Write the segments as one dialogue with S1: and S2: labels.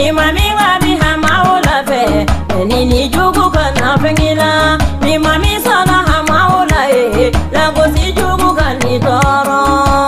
S1: Ni mami wabi hamaula fe, nini jugu kana fengila. Ni mami sana hamaula la gosi jugu kani toro.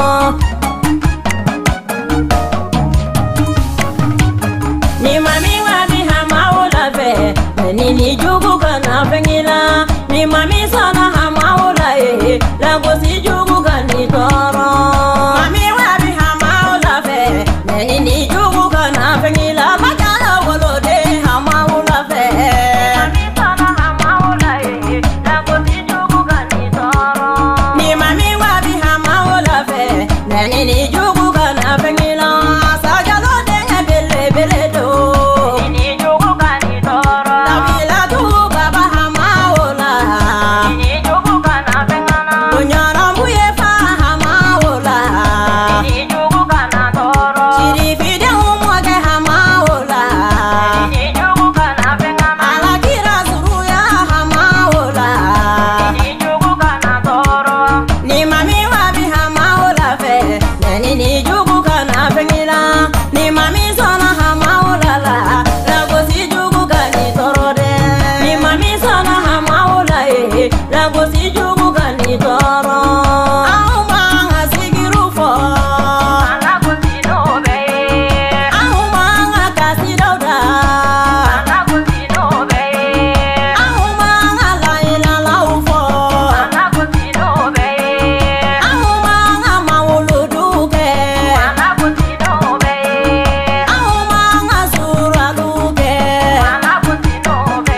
S1: Ni mami wabi hamaula fe, nini jugu kana fengila. Ni mami sana hamaula la gosi jugu kani toro. Mami wabi hamaula fe, nini jugu kana fengila. Makala wolode hamaula fe. Mami sana hamaula la gosi jugu kani toro. Ni mami wabi hamaula fe, nini jugu kana fengila. Sajalo de bele bele do. Nini jugu kani toro. Tabila tu baba hamaula. Nini jugu kana fengana. Dunyara muye fa hamaula. Nini jugu kana toro. Shirifi de umwage hamaula. Nini jugu kana fengana. Alakira suruya hamaula. Nini jugu kana toro. Ni mami wabi hamaula fe, nini jugu kana fengila. Ni mami sana hamaula la gosi jugu kani toro de. Ni mami sana hamaula la gosi jugu kani toro. Auma ngasigiru fo. Ala gosi nobe. Auma ngakasi dauda. Ala gosi nobe. Auma ngalaila laufo. Ala gosi nobe. Auma ngamauluduke. Ala gosi nobe. Auma ngasuraduke. Ala gosi nobe.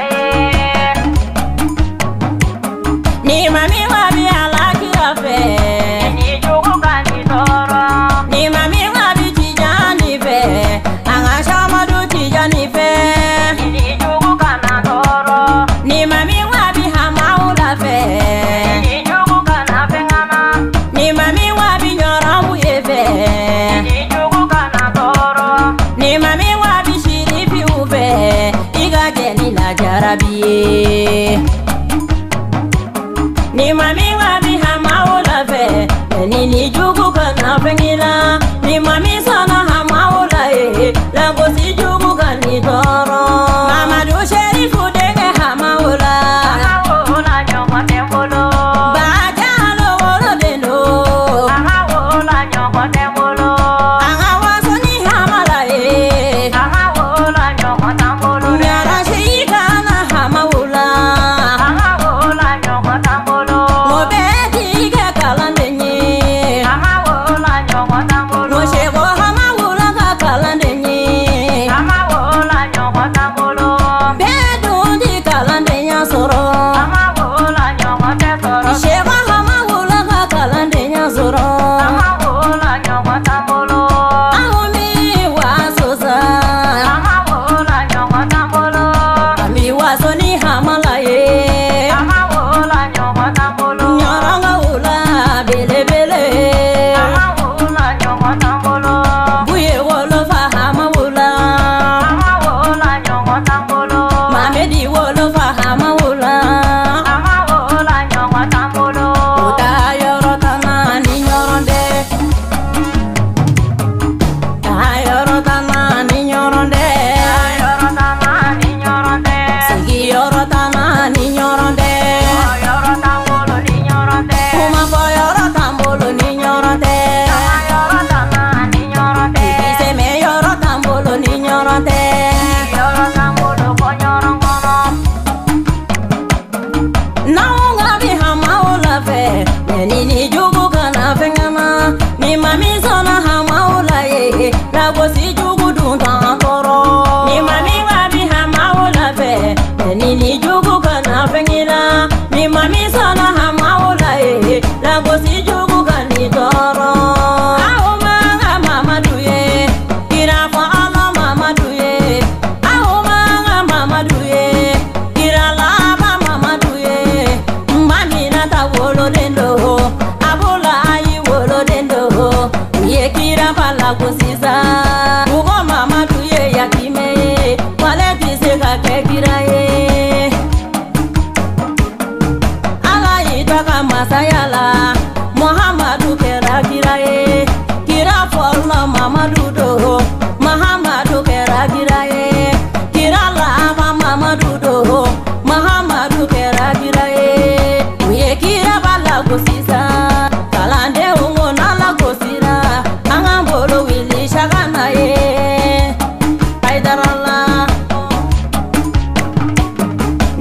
S1: Ni mami wabi alakira fe. Nini jugu kani toro. Ni mami wabi tijani fe. Anga shamadu tijani fe. Nini jugu kana toro. Ni mami wabi hamaula fe. Nini jugu kana fengana. Ni mami wabi nyoramu ye fe. Nini jugu kana toro. Ni mami wabi shirifi ufe. Iga geni la jarabiye. Ni mami wabi hamaula fe, nini jugu kana fengila. Ni mami sana hamaula la gosi jugu kani toro. Mamadu Sherifu denge hamaula. Hamaula nyongo tembolo. Bajalo wolo bendo. Hamaula nyongo tembolo. Angawasoni hamala Hamaula nyongo tambolo. Nyara sheikana hamaula.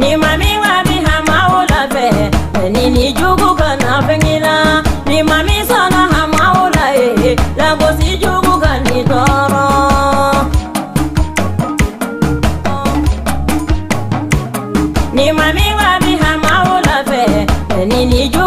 S1: ni mami wa bi hamaula fe nini jugu kana fengila ni mami sana hamaula la gosi jugu kani toro ni mami wa bi hamaula fe nini jugu